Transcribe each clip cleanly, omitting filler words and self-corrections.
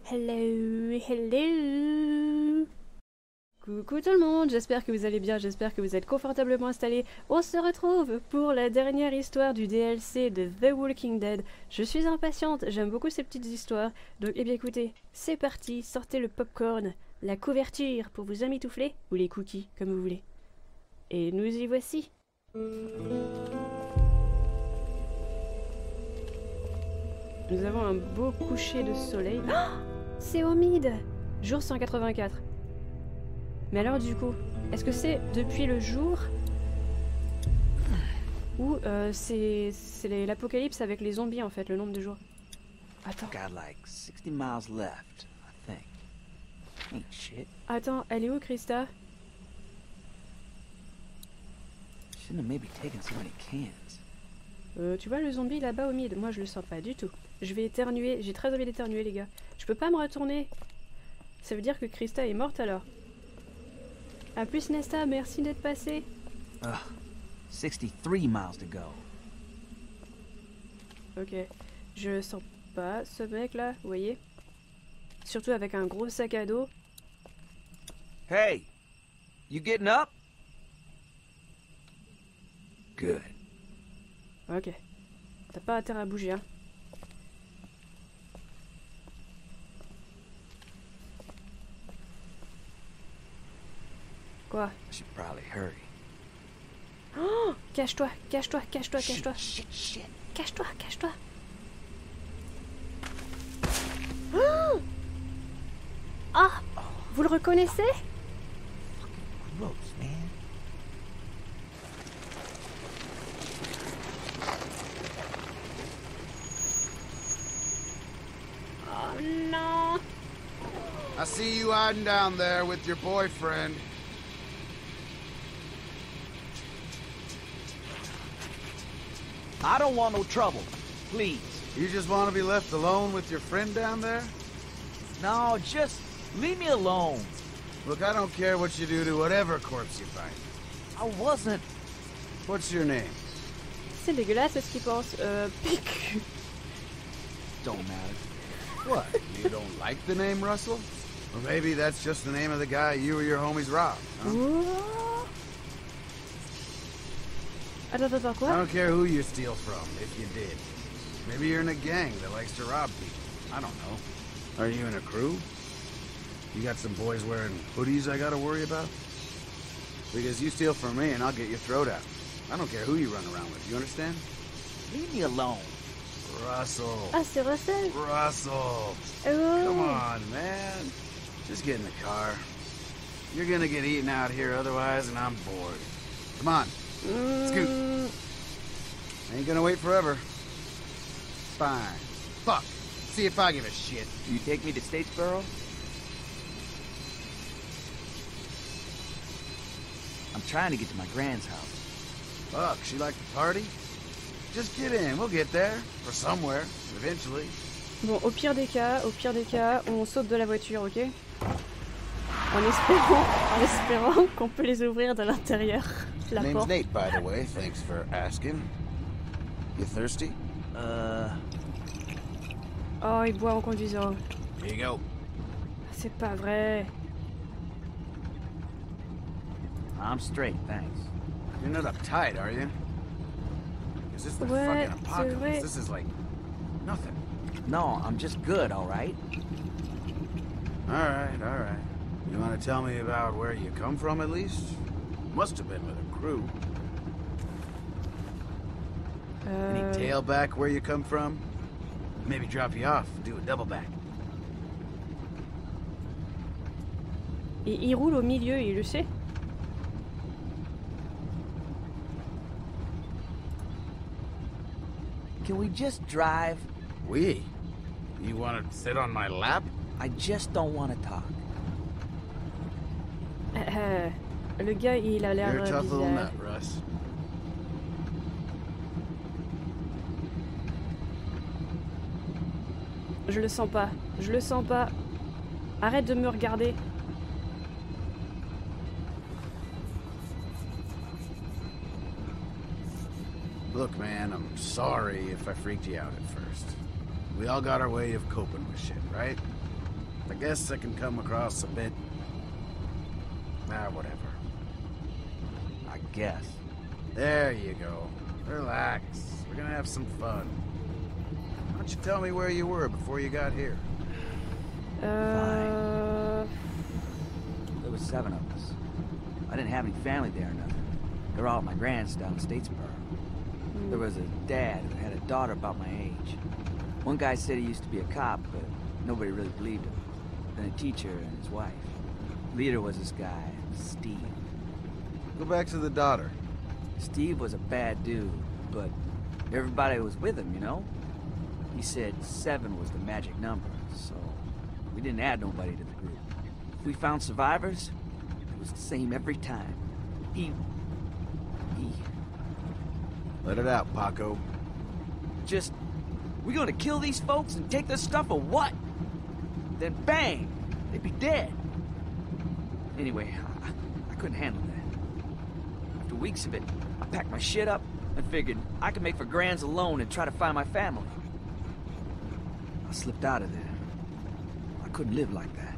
Hello, hello. Coucou tout le monde, j'espère que vous allez bien, j'espère que vous êtes confortablement installés. On se retrouve pour la dernière histoire du DLC de The Walking Dead. Je suis impatiente, j'aime beaucoup ces petites histoires. Donc eh bien écoutez, c'est parti, sortez le popcorn, la couverture pour vous amitoufler, ou les cookies, comme vous voulez. Et nous y voici. Nous avons un beau coucher de soleil. Oh, c'est Omid, jour 184. Mais alors du coup, est-ce que c'est depuis le jour ou c'est l'apocalypse avec les zombies en fait, le nombre de jours? Attends. Got like 60 miles left, I think. Ain't shit. Attends, elle est où Krista? Shouldn't have maybe taken so many cans. Tu vois le zombie là-bas au mid? Moi je le sens pas du tout. Je vais éternuer, j'ai très envie d'éternuer les gars. Je peux pas me retourner. Ça veut dire que Krista est morte alors. A plus Nesta, merci d'être passé. 63 miles to go. Ok, je sens pas ce mec là, vous voyez? Surtout avec un gros sac à dos. Hey! You getting up? Good. Ok. T'as pas intérêt à bouger, hein. Quoi? I should probably hurry. Oh! Cache-toi, cache-toi, cache-toi, cache-toi. Shit. Cache-toi, cache-toi. Oh! Ah! Vous le reconnaissez? Gross, man. Oh non! I see you hiding down there with your boyfriend. I don't want no trouble. Please. You just want to be left alone with your friend down there? No, just leave me alone. Look, I don't care what you do to whatever corpse you find. I wasn't. What's your name? C'est dégueulasse ce qu'il pense. PQ. Don't matter. What? You don't like the name Russell? Or maybe that's just the name of the guy you or your homies robbed, huh? Oh. Attends, I quoi? don't care who you steal from, if you did. Maybe you're in a gang that likes to rob people. I don't know. Are you in a crew? You got some boys wearing hoodies I gotta worry about? Because you steal from me and I'll get your throat out. I don't care who you run around with, you understand? Leave me alone. Russell. Ah, c'est Russell. Russell. Oh. Come on, man. Just get in the car. You're gonna get eaten out here otherwise, and I'm bored. Come on. Scoot. Ain't gonna wait forever. Fine. Fuck. See if I give a shit. You take me to Statesboro? I'm trying to get to my grand's house. Fuck, she like to party? Just get in, we'll get there. Or somewhere, eventually. Bon, au pire des cas, on saute de la voiture, ok? En espérant qu'on peut les ouvrir de l'intérieur. La Name's porte. Nate, by the way. Thanks for asking. You thirsty? Oh, il boit en conduisant. Here you go. C'est pas vrai. I'm straight, thanks. You're not uptight, are you? Is this the Ouais, fucking c'est apocalypse? vrai. This is like nothing. No, I'm just good, all right? Alright, alright. You want to tell me about where you come from, at least? Must have been with a crew. Any tailback where you come from? Maybe drop you off, do a double back. Et il roule au milieu, il le sait? Can we just drive? We? You want to sit on my lap? I just don't want to talk. Le gars, il a l'air You're a tough little bizarre. nut, Russ. Je le sens pas. Je le sens pas. Arrête de me regarder. Look, man, I'm sorry if I freaked you out at first. We all got our way of coping with shit, right? I guess I can come across a bit... whatever. I guess. There you go. Relax. We're gonna have some fun. Why don't you tell me where you were before you got here? There was 7 of us. I didn't have any family there or nothing. They were all at my grand's down in Statesboro. There was a dad who had a daughter about my age. One guy said he used to be a cop, but nobody really believed him. Then a teacher and his wife. Leader was this guy, Steve. Go back to the daughter. Steve was a bad dude, but everybody was with him, you know? He said 7 was the magic number, so we didn't add nobody to the group. If we found survivors, it was the same every time. He... Let it out, Paco. Just... We gonna kill these folks and take their stuff or what? Then bang! They'd be dead. Anyway, I couldn't handle that. After weeks of it, I packed my shit up and figured I could make for Grands alone and try to find my family. I slipped out of there. I couldn't live like that.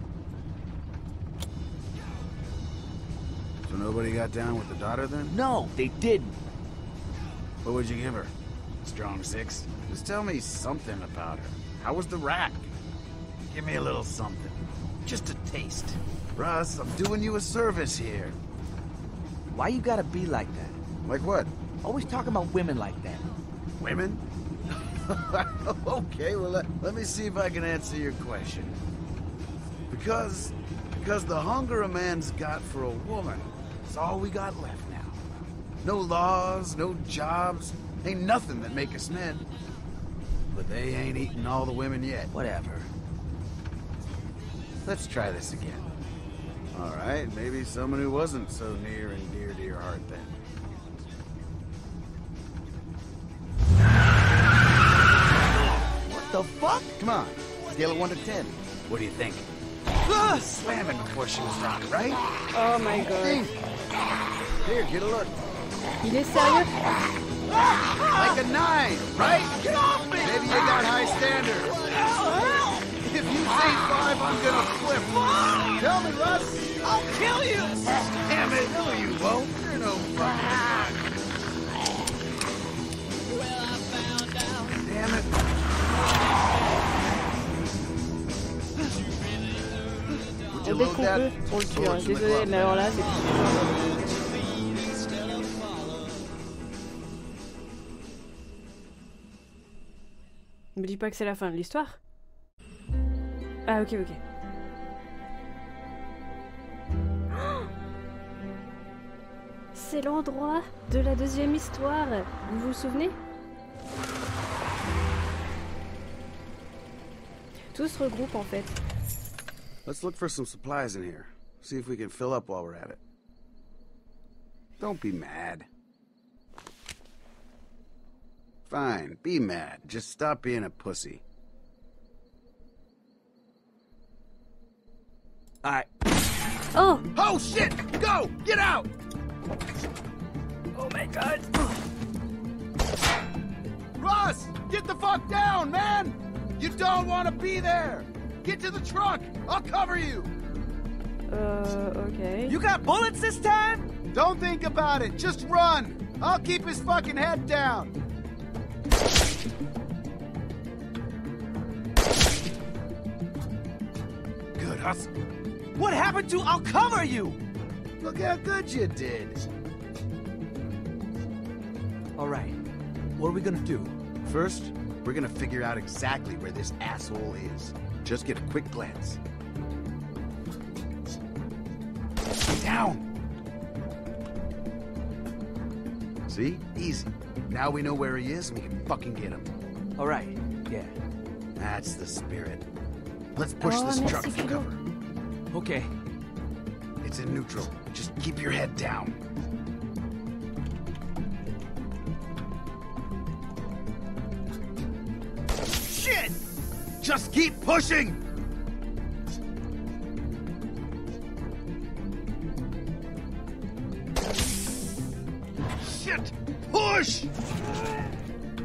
So nobody got down with the daughter then? No, they didn't. What would you give her? Strong 6? Just tell me something about her. How was the rack? Give me a little something. Just a taste. Russ, I'm doing you a service here. Why you gotta be like that? Like what? Always talking about women like that. Women? Okay, well, let me see if I can answer your question. Because the hunger a man's got for a woman is all we got left now. No laws, no jobs, ain't nothing that make us men. But they ain't eaten all the women yet. Whatever. Let's try this again. All right, maybe someone who wasn't so near and dear to your heart then. What the fuck? Come on, scale of 1 to 10. What do you think? Slamming before she was rocked, right? Oh my god. Here, get a look. Il est sérieux? Like a 9, right? Get off me! Maybe you got high standards. If you say 5, I'm gonna flip. Tell me, Russ. I'll kill you! Damn it, no you won't. You're no fucking... Damn it. Would you Dès load qu'on that? peut, on le tue. Hein. Bullets in the Désolé, glove, mais alors man. là, c'est... Me dis pas que c'est la fin de l'histoire. Ah ok. C'est l'endroit de la deuxième histoire. Vous vous souvenez? Tout se regroupe en fait. Let's look for some supplies in here. See if we can fill up while we're at it. Don't be mad. Fine, be mad. Just stop being a pussy. Alright. Oh! Oh shit! Go! Get out! Oh my god. Russ! Get the fuck down, man! You don't want to be there! Get to the truck! I'll cover you! Ok. You got bullets this time? Don't think about it, just run! I'll keep his fucking head down! Good hustle. What happened to I'll cover you? Look how good you did. Alright. What are we gonna do? First, we're gonna figure out exactly where this asshole is. Just get a quick glance. Down! See? Easy. Now we know where he is, we can fucking get him. Alright, yeah. That's the spirit. Let's push Oh, this merci, truck for Philo. cover. Okay. It's in neutral. Just keep your head down. Shit! Just keep pushing! Shit! Push!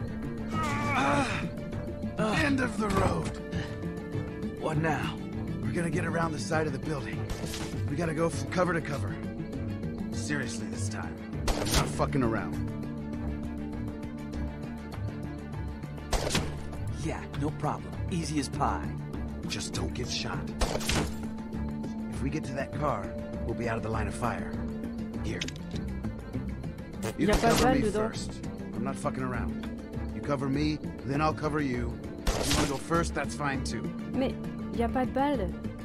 End of the road. What now? We're gonna get around the side of the building. We gotta go cover to cover. Seriously this time. I'm not fucking around. Yeah, no problem. Easy as pie. Just don't get shot. If we get to that car, we'll be out of the line of fire. Here. You Y a can pas de cover balle me dedans. first. I'm not fucking around. You cover me, then I'll cover you. If you wanna go first, that's fine too. Mais y a pas de balle.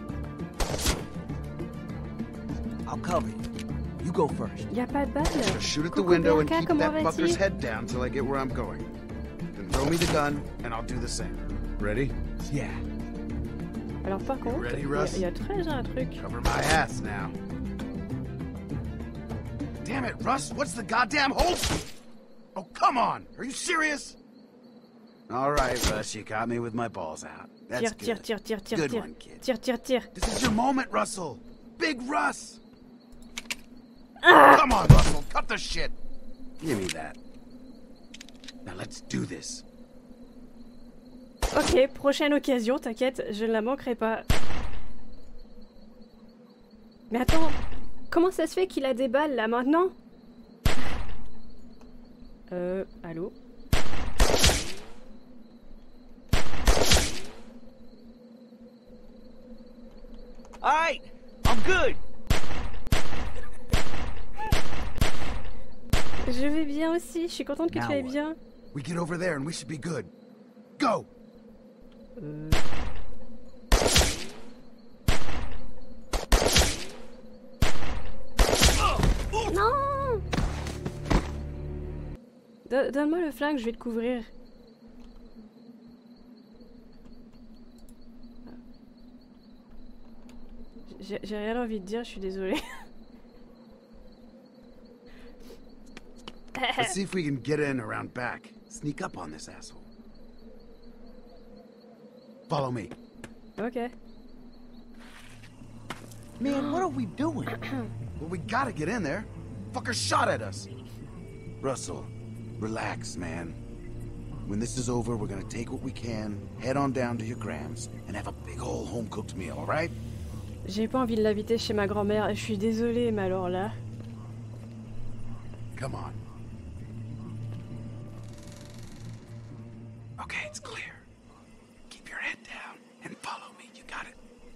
I'll cover you. You go first. Y a pas de balle. Just shoot at the Coucou window and PRK, keep comment that vas-tu? fucker's head down till I get where I'm going. Then throw me the gun, and I'll do the same. Ready? Yeah. Alors par contre, ready, il Russ? y a très un truc. Cover my ass now. Damn it, Russ! What's the goddamn hold? Oh, come on! Are you serious? All right, Russ, you caught me with my balls out. That's Tire, good. tire, tire, tire, Good tire. one, kid. Tire, tire, tire. This is your moment, Russell. Big Russ. Come on, Russell, cut the shit. Give me that. Now let's do this. Ok, prochaine occasion, t'inquiète, je ne la manquerai pas. Mais attends, comment ça se fait qu'il a des balles là maintenant? Allô? Alright, I'm good. Je vais bien aussi, je suis contente que Now tu ailles what? bien. We get over there and we should be good. Go! Non! Donne-moi le flingue, je vais te couvrir. J'ai rien envie de dire, je suis désolée. Let's see if we can get in around back. Sneak up on this asshole. Follow me. Ok. Man, what are we doing? Well, we gotta get in there. Fucker shot at us. Russell, relax, man. When this is over, we're gonna take what we can, head on down to your Grams, and have a big old home-cooked meal, all right? J'ai pas envie de l'inviter chez ma grand-mère, je suis désolée, mais alors là... Come on. Okay, it's clear. Keep your head down and follow me. You got it.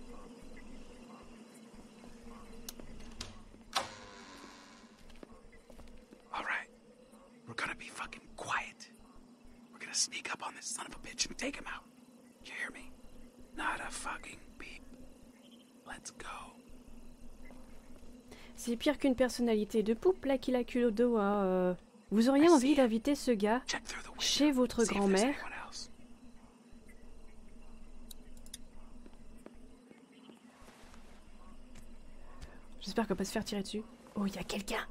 All right. We're gonna be fucking quiet. We're gonna sneak up on this son of a bitch and take him out. You hear me? Not a fucking beep. Let's go. C'est pire qu'une personnalité de poupe là qui la culotte de hein. Vous auriez envie d'inviter ce gars Check through the window. chez votre See if there's grand-mère? anyone else. J'espère qu'on va pas se faire tirer dessus. Oh, il y a quelqu'un!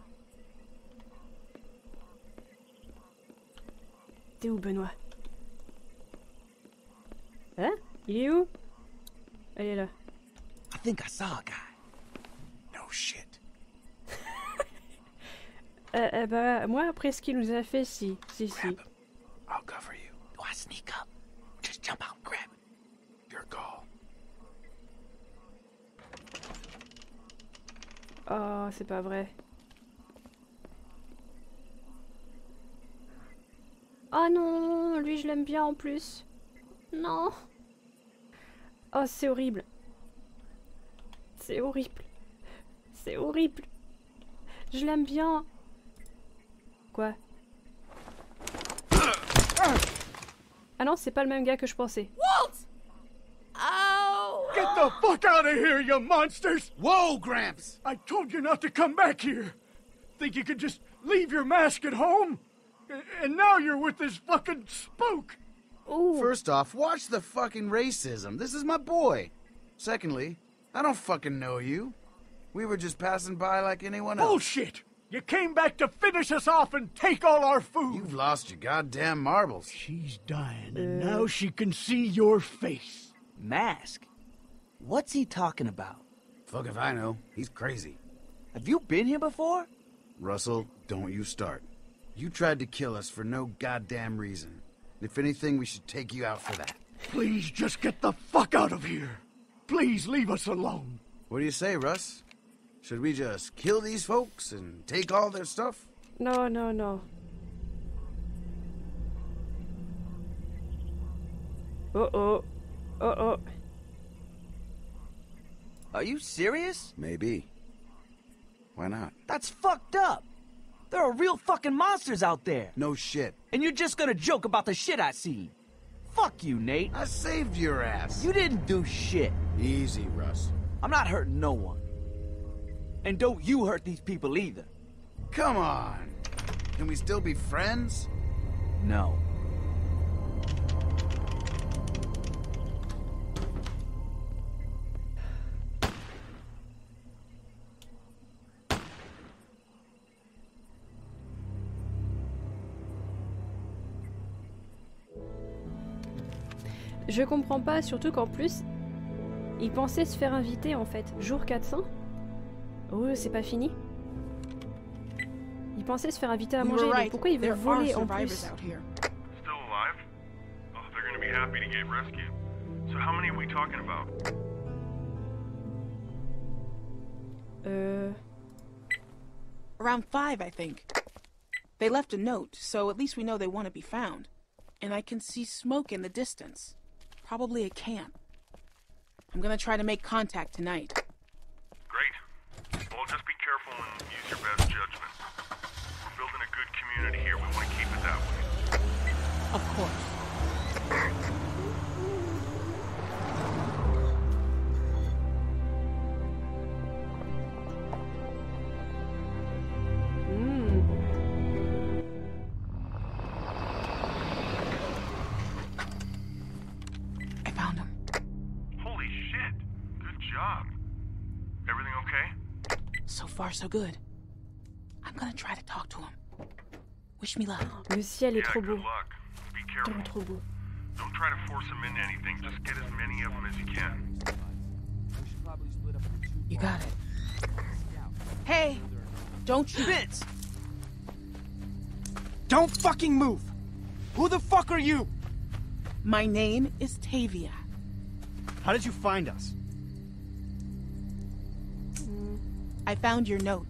T'es où, Benoît? Hein? Il est où? Elle est là. I think I saw a guy. No shit. Bah, moi, après ce qu'il nous a fait, si. Grab him. I'll cover you. Do I sneak up? Just jump out and grab it. Your call. Oh, c'est pas vrai. Oh non, lui je l'aime bien en plus. Non. Oh, c'est horrible. C'est horrible. C'est horrible. Je l'aime bien. Quoi? Ah non, c'est pas le même gars que je pensais. Get the fuck out of here, you monsters! Whoa, Gramps! I told you not to come back here. Think you could just leave your mask at home? And now you're with this fucking spook! Ouh. First off, watch the fucking racism. This is my boy. Secondly, I don't fucking know you. We were just passing by like anyone else. Bullshit! You came back to finish us off and take all our food! You've lost your goddamn marbles. She's dying, and now she can see your face. Mask? What's he talking about? Fuck if I know. He's crazy. Have you been here before? Russell, don't you start. You tried to kill us for no goddamn reason. If anything, we should take you out for that. Please just get the fuck out of here! Please leave us alone. What do you say, Russ? Should we just kill these folks and take all their stuff? No, no, no. Uh-oh. Uh-oh. Are you serious? Maybe. Why not? That's fucked up. There are real fucking monsters out there. No shit. And you're just gonna joke about the shit I seen. Fuck you, Nate. I saved your ass. You didn't do shit. Easy, Russ. I'm not hurting no one. And don't you hurt these people either. Come on. Can we still be friends? No. Je comprends pas, surtout qu'en plus, il pensait se faire inviter en fait. Jour 400. Oh, c'est pas fini. Il pensait se faire inviter à manger, mais pourquoi il veut voler en plus? Still alive? Oh, they're gonna be happy to get rescued. So how many are we talking about? Around 5, I think. They left a note, so at least we know they want to be found. And I can see smoke in the distance. Probably a camp. I'm gonna try to make contact tonight. Great. Well, just be careful and use your best judgment. We're building a good community here. We want to keep it that way. Of course. I found him. Holy shit. Good job. Everything okay? So far, so good. I'm gonna try to talk to him. Wish me luck. Le ciel est Yeah, trop good beau. luck. Be careful. Trop beau. Don't try to force them into anything. Just get as many of them as you can. You got it. Hey! Don't you... Vince! Don't fucking move! Who the fuck are you? My name is Tavia. How did you find us? I found your note.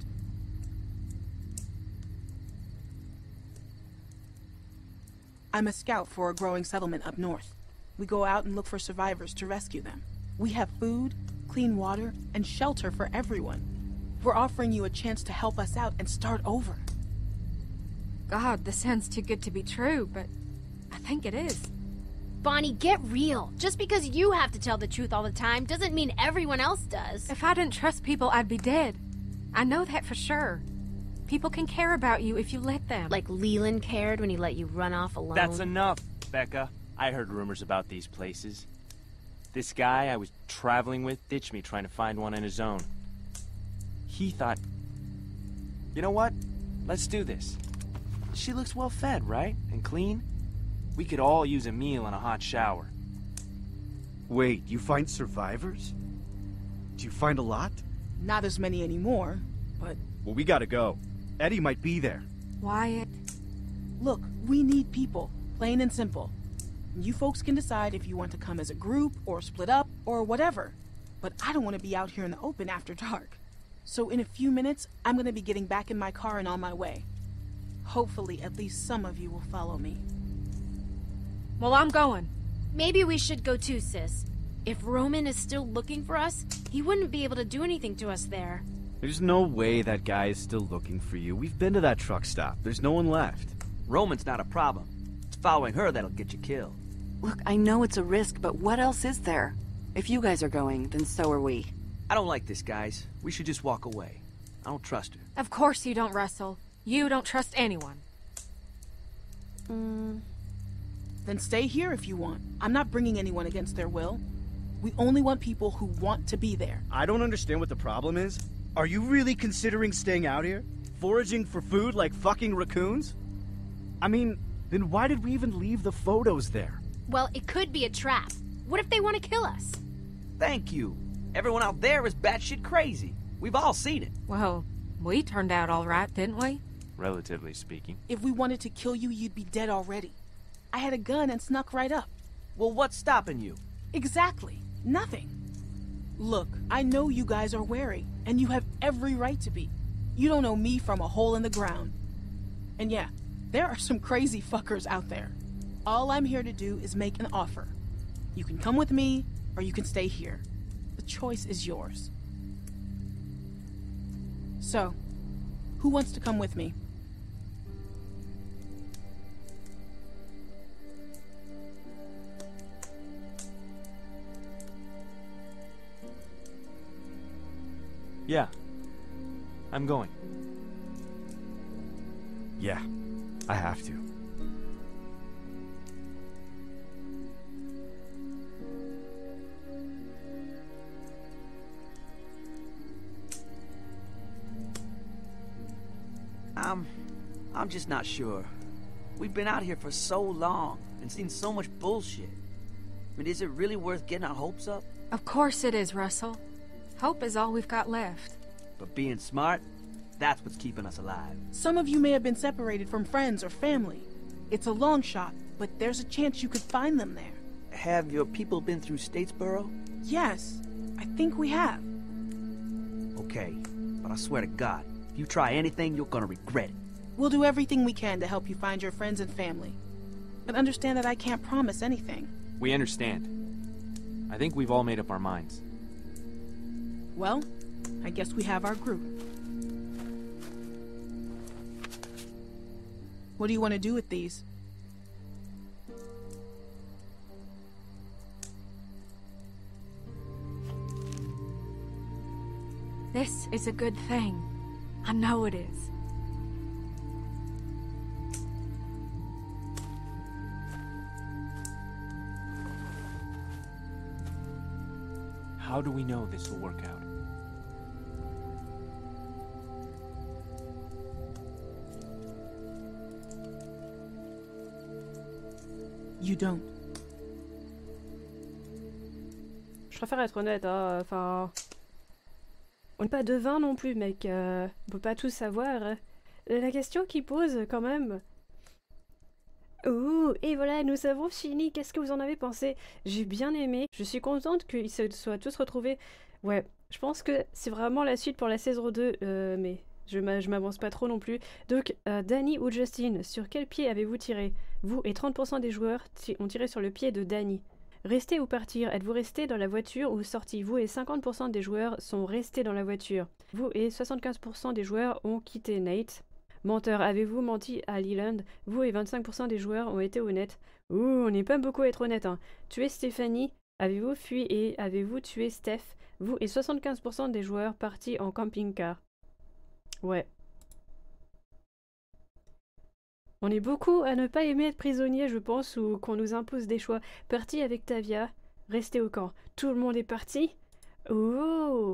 I'm a scout for a growing settlement up north. We go out and look for survivors to rescue them. We have food, clean water, and shelter for everyone. We're offering you a chance to help us out and start over. God, this sounds too good to be true, but I think it is. Bonnie, get real. Just because you have to tell the truth all the time doesn't mean everyone else does. If I didn't trust people, I'd be dead. I know that for sure. People can care about you if you let them. Like Leland cared when he let you run off alone. That's enough, Becca. I heard rumors about these places. This guy I was traveling with ditched me trying to find one on his own. He thought, you know what? Let's do this. She looks well fed, right? And clean? We could all use a meal and a hot shower. Wait, you find survivors? Do you find a lot? Not as many anymore, but... Well, we gotta go. Eddie might be there. Wyatt. Look, we need people. Plain and simple. You folks can decide if you want to come as a group, or split up, or whatever. But I don't want to be out here in the open after dark. So in a few minutes, I'm going to be getting back in my car and on my way. Hopefully, at least some of you will follow me. Well, I'm going. Maybe we should go too, sis. If Roman is still looking for us, he wouldn't be able to do anything to us there. There's no way that guy is still looking for you. We've been to that truck stop. There's no one left. Roman's not a problem. It's following her that'll get you killed. Look, I know it's a risk, but what else is there? If you guys are going, then so are we. I don't like this, guys. We should just walk away. I don't trust her. Of course you don't, Russell. You don't trust anyone. Then stay here if you want. I'm not bringing anyone against their will. We only want people who want to be there. I don't understand what the problem is. Are you really considering staying out here? Foraging for food like fucking raccoons? I mean, then why did we even leave the photos there? Well, it could be a trap. What if they want to kill us? Thank you. Everyone out there is batshit crazy. We've all seen it. Well, we turned out all right, didn't we? Relatively speaking. If we wanted to kill you, you'd be dead already. I had a gun and snuck right up. Well, what's stopping you? Exactly. Nothing. Look, I know you guys are wary, and you have every right to be. You don't know me from a hole in the ground. And yeah, there are some crazy fuckers out there. All I'm here to do is make an offer. You can come with me, or you can stay here. The choice is yours. So, who wants to come with me? Yeah. I'm going. Yeah, I have to. I'm just not sure. We've been out here for so long and seen so much bullshit. I mean, is it really worth getting our hopes up? Of course it is, Russell. Hope is all we've got left. But being smart, that's what's keeping us alive. Some of you may have been separated from friends or family. It's a long shot, but there's a chance you could find them there. Have your people been through Statesboro? Yes, I think we have. Okay, but I swear to God, if you try anything, you're gonna regret it. We'll do everything we can to help you find your friends and family. But understand that I can't promise anything. We understand. I think we've all made up our minds. Well, I guess we have our group. What do you want to do with these? This is a good thing. I know it is. How do we know this will work out? You don't. Je préfère être honnête, hein. Enfin... On n'est pas devin non plus, mec. On peut pas tout savoir. La question qu'il pose, quand même... Ouh, et voilà, nous avons fini. Qu'est-ce que vous en avez pensé? J'ai bien aimé. Je suis contente qu'ils se soient tous retrouvés. Ouais, je pense que c'est vraiment la suite pour la saison 2, mais je m'avance pas trop non plus. Donc, Danny ou Justin, sur quel pied avez-vous tiré? Vous et 30% des joueurs ont tiré sur le pied de Danny. Rester ou partir? Êtes-vous resté dans la voiture ou sorti? Vous et 50% des joueurs sont restés dans la voiture. Vous et 75% des joueurs ont quitté Nate. Menteur, avez-vous menti à Leland? Vous et 25% des joueurs ont été honnêtes. Ouh, on n'est pas beaucoup à être honnête, hein. Tué Stéphanie? Avez-vous fui et avez-vous tué Steph? Vous et 75% des joueurs partis en camping-car. Ouais. On est beaucoup à ne pas aimer être prisonnier, je pense, ou qu'on nous impose des choix. Parti avec Tavia, restez au camp. Tout le monde est parti? Oh!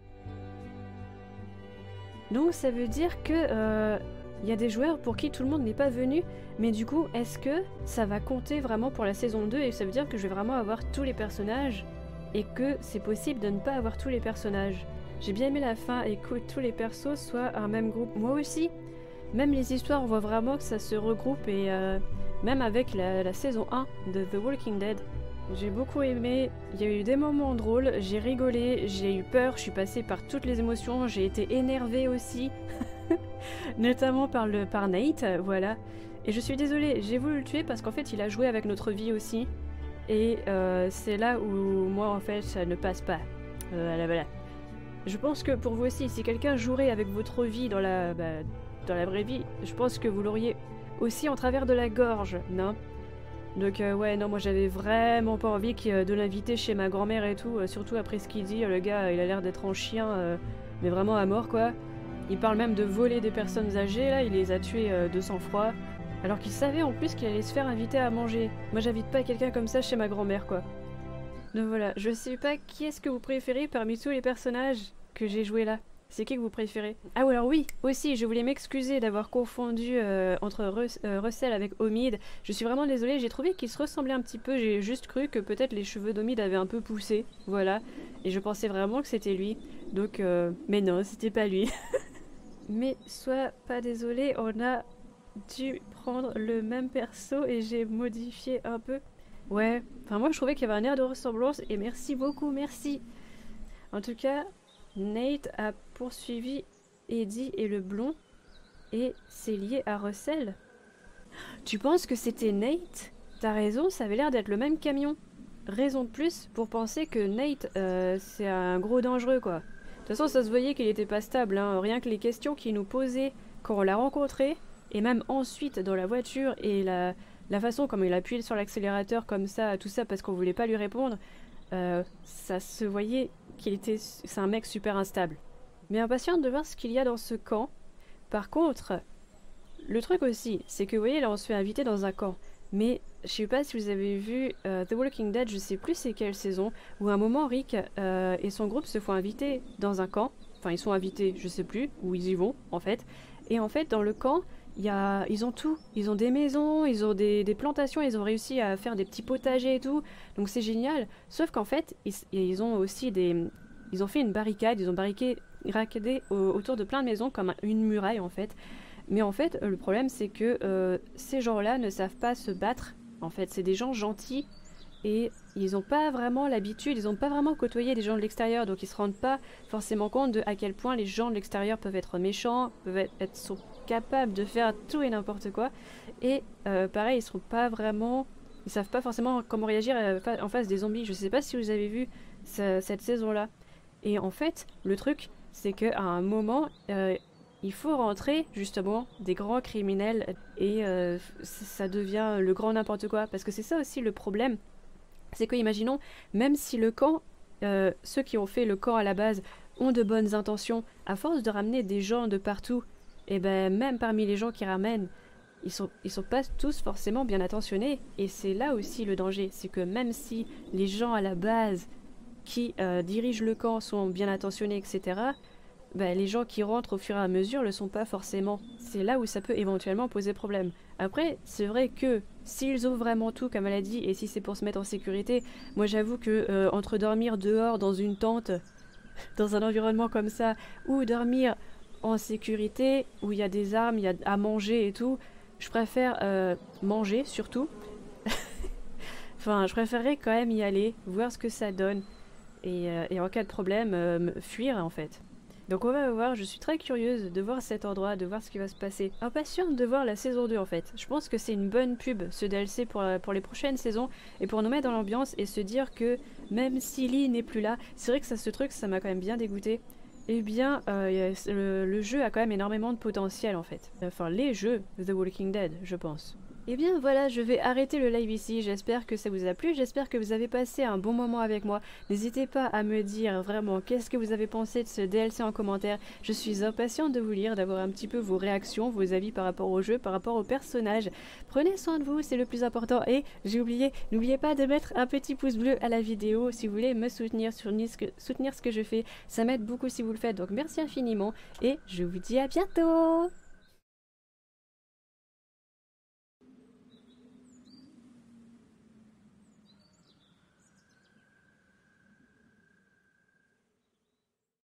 Donc ça veut dire que y a des joueurs pour qui tout le monde n'est pas venu, mais du coup, est-ce que ça va compter vraiment pour la saison 2 et ça veut dire que je vais vraiment avoir tous les personnages et que c'est possible de ne pas avoir tous les personnages? J'ai bien aimé la fin et que tous les persos soient un même groupe. Moi aussi, même les histoires, on voit vraiment que ça se regroupe et même avec la saison 1 de The Walking Dead, j'ai beaucoup aimé, il y a eu des moments drôles, j'ai rigolé, j'ai eu peur, je suis passée par toutes les émotions, j'ai été énervée aussi, notamment par Nate, voilà. Et je suis désolée, j'ai voulu le tuer parce qu'en fait il a joué avec notre vie aussi, et c'est là où moi en fait ça ne passe pas, voilà. Je pense que pour vous aussi, si quelqu'un jouerait avec votre vie dans la vraie vie, je pense que vous l'auriez aussi en travers de la gorge, non? Donc ouais, non, moi j'avais vraiment pas envie de l'inviter chez ma grand-mère et tout, surtout après ce qu'il dit, le gars il a l'air d'être en chien, mais vraiment à mort quoi. Il parle même de voler des personnes âgées, là, il les a tuées de sang-froid, alors qu'il savait en plus qu'il allait se faire inviter à manger. Moi j'invite pas quelqu'un comme ça chez ma grand-mère quoi. Donc voilà, je sais pas qui est-ce que vous préférez parmi tous les personnages que j'ai joués là. C'est qui que vous préférez? Ah ou alors oui, aussi, je voulais m'excuser d'avoir confondu entre Russell avec Omid. Je suis vraiment désolée, j'ai trouvé qu'ils se ressemblaient un petit peu, j'ai juste cru que peut-être les cheveux d'Omid avaient un peu poussé, voilà. Et je pensais vraiment que c'était lui, donc mais non, c'était pas lui. Mais sois pas désolé, on a dû prendre le même perso et j'ai modifié un peu. Ouais, enfin moi je trouvais qu'il y avait un air de ressemblance et merci beaucoup, merci. En tout cas, Nate a poursuivi Eddie et le blond, et c'est lié à Russell. Tu penses que c'était Nate? T'as raison, ça avait l'air d'être le même camion. Raison de plus pour penser que Nate, c'est un gros dangereux, quoi. De toute façon, ça se voyait qu'il était pas stable, hein. Rien que les questions qu'il nous posait quand on l'a rencontré, et même ensuite dans la voiture, et la façon comme il appuyait sur l'accélérateur comme ça, tout ça parce qu'on voulait pas lui répondre, ça se voyait c'est un mec super instable. Mais impatiente de voir ce qu'il y a dans ce camp. Par contre, le truc aussi, c'est que vous voyez là on se fait inviter dans un camp. Mais je sais pas si vous avez vu The Walking Dead, je sais plus c'est quelle saison, où à un moment Rick et son groupe se font inviter dans un camp. Enfin ils sont invités, je sais plus, où ils y vont en fait. Et en fait dans le camp, ils ont tout. Ils ont des maisons, ils ont des plantations, ils ont réussi à faire des petits potagers et tout. Donc c'est génial. Sauf qu'en fait, ils ont aussi ils ont fait une barricade, ils ont barricadé autour de plein de maisons comme une muraille en fait. Mais en fait, le problème c'est que ces gens-là ne savent pas se battre. En fait, c'est des gens gentils et ils n'ont pas vraiment l'habitude, ils n'ont pas vraiment côtoyé des gens de l'extérieur, donc ils se rendent pas forcément compte de à quel point les gens de l'extérieur peuvent être méchants, sont capables de faire tout et n'importe quoi. Et pareil, ils savent pas forcément comment réagir en face des zombies. Je sais pas si vous avez vu cette saison-là. Et en fait, le truc, c'est qu'à un moment, il faut rentrer justement des grands criminels et ça devient le grand n'importe quoi. Parce que c'est ça aussi le problème. C'est que, imaginons, même si le camp, ceux qui ont fait le camp à la base ont de bonnes intentions, à force de ramener des gens de partout, et ben même parmi les gens qui ramènent, ils sont pas tous forcément bien attentionnés. Et c'est là aussi le danger, c'est que même si les gens à la base qui dirigent le camp sont bien attentionnés, etc., ben, les gens qui rentrent au fur et à mesure le sont pas forcément. C'est là où ça peut éventuellement poser problème. Après, c'est vrai que s'ils ont vraiment tout, comme elle a dit, et si c'est pour se mettre en sécurité, moi j'avoue que entre dormir dehors dans une tente, dans un environnement comme ça, ou dormir en sécurité, où il y a des armes, il y a à manger et tout, je préfère manger surtout. Enfin, je préférerais quand même y aller, voir ce que ça donne, et en cas de problème, fuir en fait. Donc on va voir, je suis très curieuse de voir cet endroit, de voir ce qui va se passer. Impatiente de voir la saison 2 en fait. Je pense que c'est une bonne pub ce DLC pour les prochaines saisons et pour nous mettre dans l'ambiance et se dire que même si Lee n'est plus là, c'est vrai que ce truc ça m'a quand même bien dégoûté. Eh bien le jeu a quand même énormément de potentiel en fait. Enfin les jeux The Walking Dead je pense. Et bien voilà, je vais arrêter le live ici, j'espère que ça vous a plu, j'espère que vous avez passé un bon moment avec moi. N'hésitez pas à me dire vraiment qu'est-ce que vous avez pensé de ce DLC en commentaire. Je suis impatiente de vous lire, d'avoir un petit peu vos réactions, vos avis par rapport au jeu, par rapport aux personnages. Prenez soin de vous, c'est le plus important. Et j'ai oublié, n'oubliez pas de mettre un petit pouce bleu à la vidéo si vous voulez me soutenir, soutenir ce que je fais. Ça m'aide beaucoup si vous le faites, donc merci infiniment et je vous dis à bientôt.